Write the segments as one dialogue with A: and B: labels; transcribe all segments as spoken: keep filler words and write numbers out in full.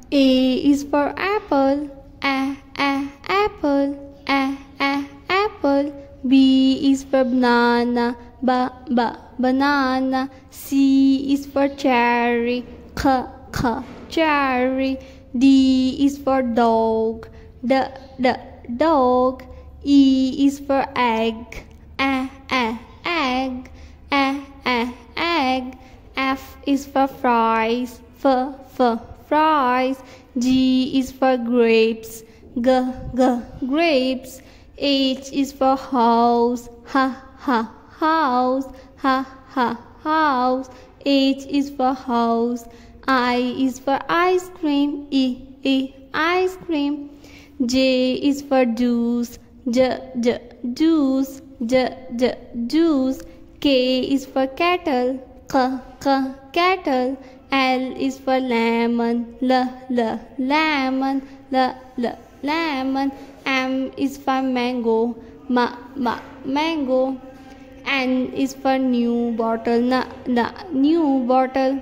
A: A is for apple. A, a, apple. A, a, apple. B is for banana. B, b, banana. C is for cherry. K, k, cherry. D is for dog. D, d, dog. E is for egg. A, a, egg. A, a, egg. F is for fries. F, f, fries. G is for grapes. G, g, grapes. H is for house. H, h, house. H, h, house. H is for house. I is for ice cream. E, e, ice cream. J is for juice. J, j, juice. J, j, juice. K is for kettle. K, k, kettle. L is for lemon. L, l, lemon. L, l, lemon. M is for mango. M, m, mango. N is for new bottle. N, n, new bottle.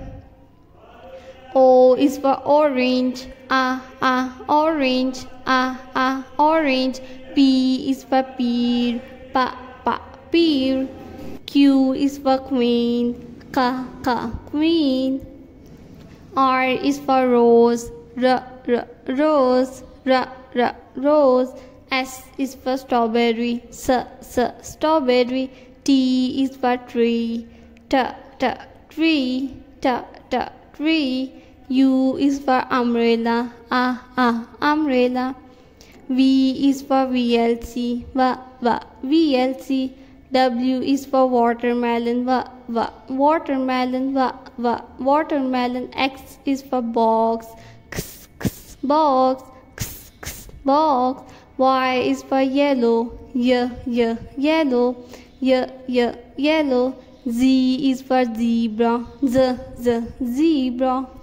A: O is for orange. A, a, orange. A, a, orange. P is for pear. P, p, pear. Q is for queen. K, k, queen. R is for rose. R, r, rose. R, r, rose. S is for strawberry. S, s, strawberry. T is for tree. T, t, tree. T, t, tree. U is for umbrella. A, a, umbrella. V is for V L C. V, v, V L C. W is for watermelon. V, v, watermelon. V, v, watermelon. X is for box. X, x, box. X, x, box. Y is for yellow. Y, y, yellow. Y, y, yellow. Z is for zebra. Z, z, zebra.